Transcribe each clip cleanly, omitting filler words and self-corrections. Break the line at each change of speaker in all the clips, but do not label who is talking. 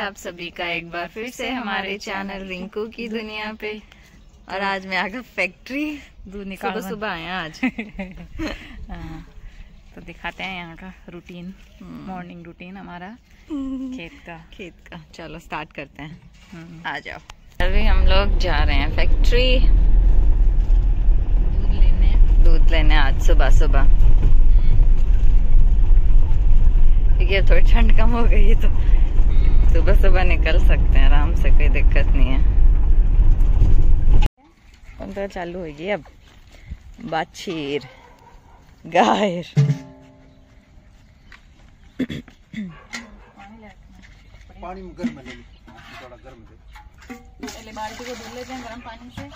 आप सभी का एक बार फिर से हमारे चैनल रिंकू की दुनिया पे। और आज मैं आगे फैक्ट्री दूध निकाल सुबह आए आज।
तो दिखाते हैं यहाँ का रूटीन, मॉर्निंग रूटीन हमारा खेत का।
चलो स्टार्ट करते हैं, आ जाओ। अभी हम लोग जा रहे हैं फैक्ट्री दूध लेने आज सुबह सुबह, क्योंकि अब थोड़ी ठंड कम हो गई तो सुबह सुबह निकल सकते हैं आराम से, कोई दिक्कत नहीं है। तो चालू होगी अब बाछीर गायर।
पानी में गर्म है, थोड़ा गर्म है।
पहले बाल्टी को धुल लेते हैं गर्म पानी से,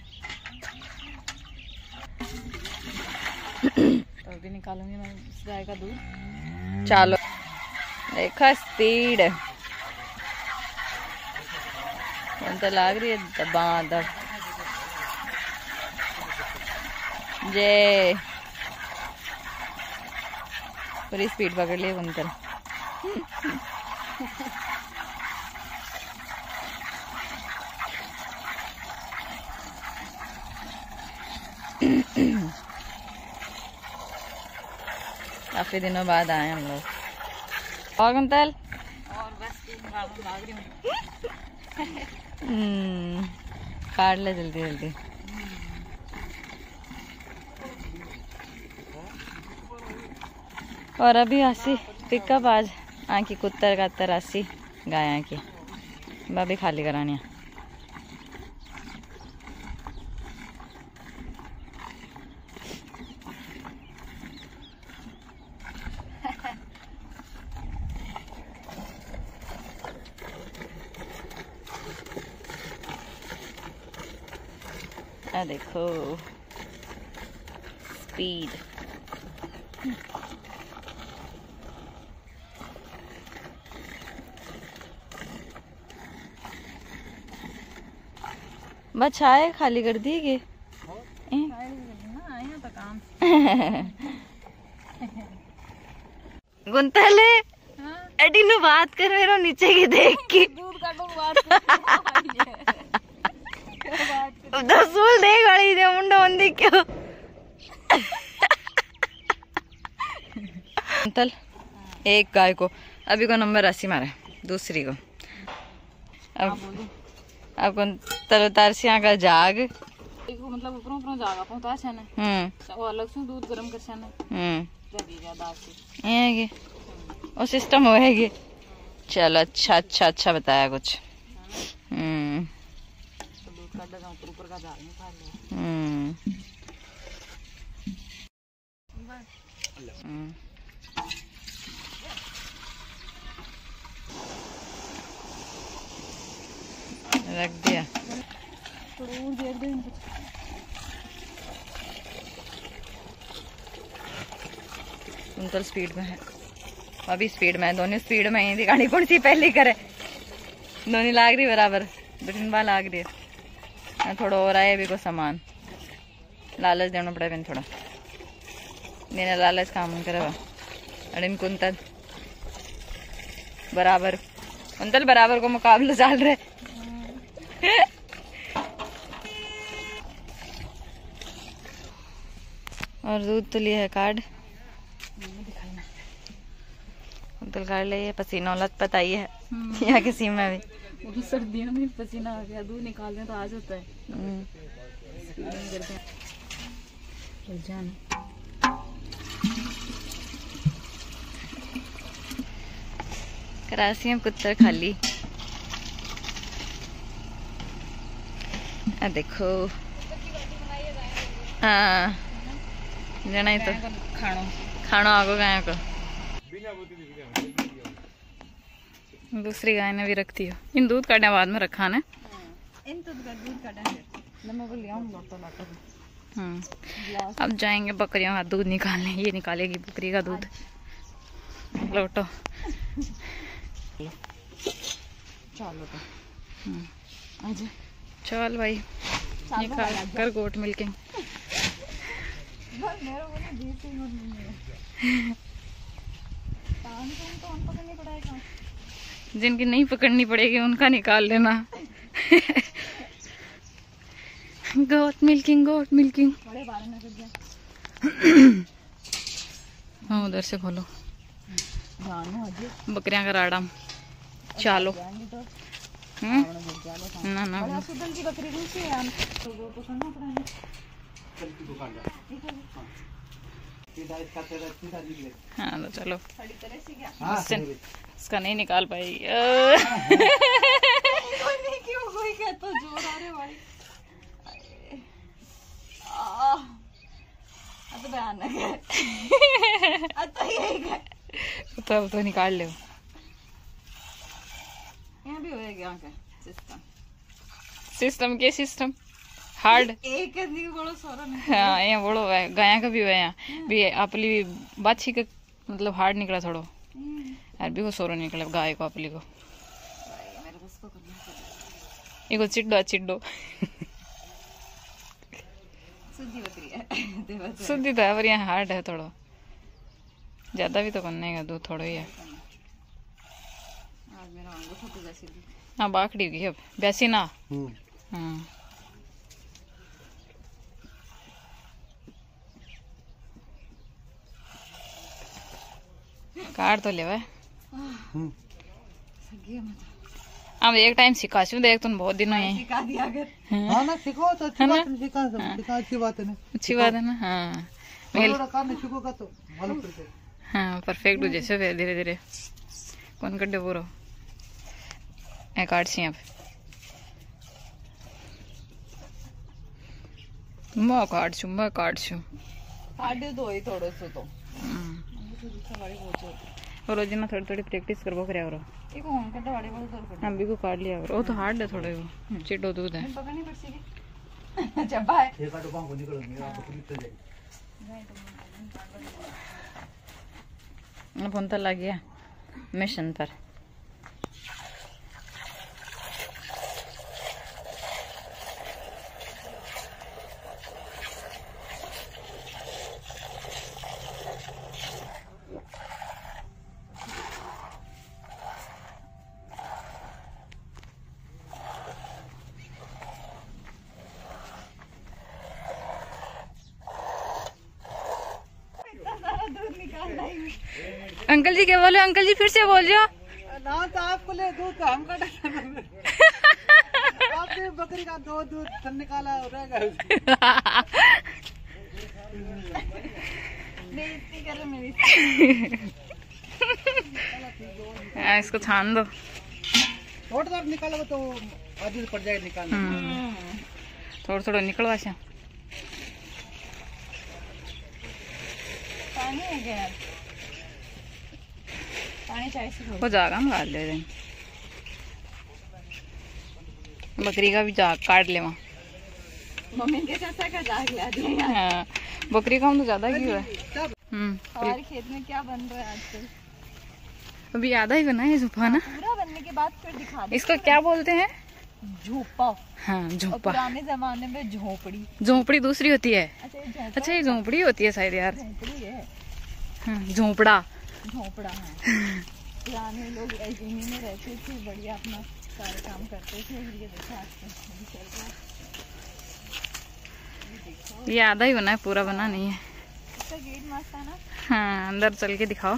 तो अभी निकालूंगी मैं इस गाय का दूध।
चलो देखा स्पीड तो लग रही है दबा जे पूरी स्पीड पकड़ ली कुंतल। काफी दिनों बाद आए हम लोग। और कुंतल
और बस लाग रही हूँ।
काट ले जल्दी जल्दी। और अभी आसी पिकअप आज आँखी कुत्तर का तर आसी गाय की भाभी खाली करानी है। देखो स्पीड। बस आए खाली कर दी गे गुंतले एडी नु बात कर मेरो नीचे की देख के दसूल दे गड़ी दे मुंडा बंदी क्यों। गुंतल एक गाय को अभी को नंबर 80 मारे, दूसरी को अब कुंतल उतारसिया का जाग
मतलब ऊपर जागा पहुंचा छे ना, वो अलग से दूध गरम कर छे ना
ये वो सिस्टम होएगी। चलो अच्छा अच्छा अच्छा बताया कुछ।
ऊपर का जाग निकाल
रख दिया। कुंतल स्पीड में है, अभी स्पीड में है, दोनों स्पीड में ही दिखानी कौन सी पहले करे। दोनों लाग रही बराबर, बिठनबा लाग रही है। थोड़ा और आए भी को सामान लालच देना पड़े बिन थोड़ा मेरा लालच काम करे। अड़िन कुंतल बराबर, कुंतल बराबर को मुकाबला चल रहे। और दूध तो लिया है कार्ड, कुंतल कार्ड ले पसीना लत पताई है यहाँ किसी में भी।
सर्दियों में पसीना आ गया, दूध निकालने तो आ जाता है।
करासी में कुत्तर खाली। देखो हाँ जना तो खानो आगो गाय को। दूसरी गाय ने भी रखती हो। इन दूध काटने बाद में रखा ने,
इन दूध काटने मैं ले आऊं
अब जाएंगे बकरियों का दूध निकालने। ये निकालेगी बकरी का दूध। लोटो
चलो तो आजा
चल भाई निकाल कर गोट मिल्किंग।
जिनकी नहीं पकड़नी पड़ेगी उनका निकाल लेना। Goat milking, goat milking. हाँ उधर से खोलो। बकरियां का राडा चालो। ना ना हाँ तो चलो। इसका नहीं निकाल पाएगी। तो तो निकाल ले।
यहाँ भी होएगा सिस्टम।
सिस्टम के सिस्टम हार्ड
एक आदमी को बड़ो सोरो नहीं।
हाँ यहाँ बड़ो है, गाया का भी है यहाँ भी। अपली बाछी का मतलब हार्ड निकला थोड़ो, और भी को सोरो निकला गाय को अपली को। इको चिड्डो चिड्डो
सुधी बकरी है।
सुधी तो है पर यहाँ हार्ड है थोड़ा, ज्यादा भी तो करने का दूध थोड़ा ही है। हाँ बाखड़ी होगी अब वैसी ना। हाँ काट तो ले भाई। अब एक टाइम सिखा देख तुम बहुत दिन हुए
सिखा दिया अगर।
हाँ ना सिखाओ तो अच्छी बात है, सिखा अच्छी बात है ना।
अच्छी बात है ना। हाँ
काम सीखोगा तो मालूम पड़ेगा।
हाँ परफेक्ट हो जैसे फिर धीरे धीरे कौन कड्डे पूरा ए काट सी अब मैं काट छू
काट दो ही थोड़ो सो तो।
और रोज ना थोड़ी थोड़ी प्रैक्टिस करबो करे। और
एक होम कटा वाले बोल तो
हम भी को काट लिया। और वो तो हार्ड है थोड़े, वो चिड्डो दूध है।
पकड़नी पड़सी जब्बा है।
एक आटो बांग को निकलोगे आप पुलिस चल जाएगी।
फोन तो लग गया मिशन पर। अंकल जी क्या बोले? अंकल जी फिर से बोल जाओ
ना। तो आपको ले दूध तो हम काटा आपने बकरी का दो दूध निकाला रहेगा।
बेइज्जती कर रहे मेरी।
इसको छान दो।
थोड़ा निकालोगे तो आदमी पड़ जाएगा निकालने।
थोड़ा थोड़ा निकलवा से।
पानी है क्या? पानी चाहिए से
वो जाग हम काट ले रहे। बकरी का भी जाग काट ले वहाँ।
मम्मी के चाचा का जाग ला दिया।
हाँ बकरी का हम तो ज्यादा क्यों है।
हमारे खेत में क्या बन रहा है आजकल?
अभी आधा ही बना है झोपा ना।
पूरा बनने के बाद फिर दिखा दे।
इसको क्या बोलते हैं?
झोपा।
हाँ झोपा।
पुराने जमाने में झोपड़ी।
झोपड़ी दूसरी होती है।
अच्छा
ये झोपड़ी होती है शायद यार।
झोपड़ी है।
हाँ झोपड़ा।
झोपड़ा है। पुराने लोग ऐसे ही में रहते थे, बढ़िया अपना सारे काम करते थे। ये देखो
ये आधा ही बना है, पूरा बना नहीं है।
इसका गेट मस्त है ना।
हाँ अंदर चल के दिखाओ।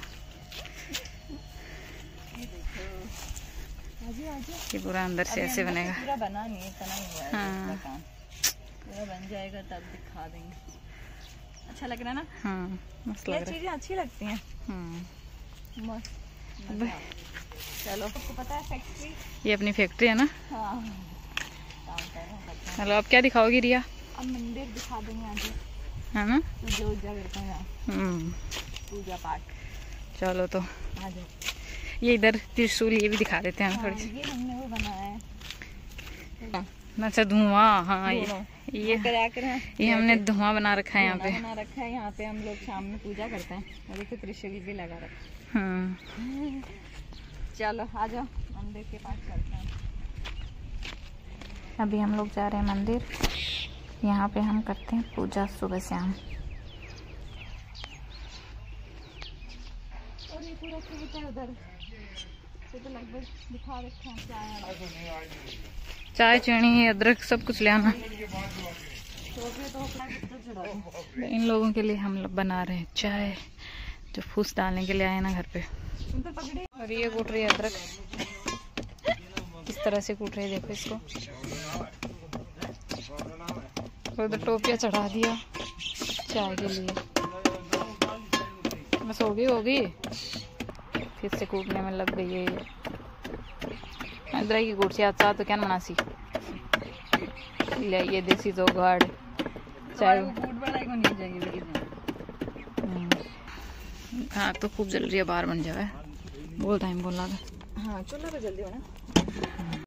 ये पूरा अंदर से ऐसे बनेगा।
पूरा बना नहीं है, इतना ही हुआ है।
हाँ
काम पूरा बन जाएगा तब दिखा देंगे। अच्छा लग रहा है ना?
हाँ मस्त लग रहा है।
चीजें अच्छी लगती हैं। मस्त। चलो आपको पता है फैक्ट्री?
ये अपनी फैक्ट्री है ना।
हाँ काम कर रहे हैं।
चलो अब क्या दिखाओगी रिया?
अब मंदिर दिखा देंगे आगे,
है ना।
पूजा उजा करते हैं। पूजा पाठ।
चलो तो
आ जाओ।
ये इधर त्रिशूल ये भी दिखा देते हैं थोड़ी सी।
ये हमने वो बनाया है।
अच्छा धुआं। हाँ ये हमने धुआं बना रखा है यहाँ पे।
बना रखा है यहाँ पे। हम लोग शाम में पूजा करते हैं। और देखो त्रिशूल भी लगा रखा है।
हाँ
चलो आ जाओ मंदिर के पास चलते हैं।
अभी हम लोग जा रहे हैं मंदिर। यहाँ पे हम करते हैं पूजा सुबह शाम।
और ये पूरा खेत है उधर।
चाय चीनी अदरक सब कुछ ले आना। इन लोगों के लिए हम लोग बना रहे हैं चाय, जो फूस डालने के लिए आए ना घर पे। और ये कूट रही है अदरक, इस तरह से कूट रही है, देखो इसको। उधर टोपिया चढ़ा दिया चाय के लिए। बस होगी फिर से कूटने में लग गई है। अदरक की कूट से साथ तो क्या मनासी ले, ये देसी तो गाड़ चाय। हाँ तो खूब जल रही है, बाहर बन जावे। बहुत टाइम बोला था।
हाँ चूल्हा पे जल्दी होना।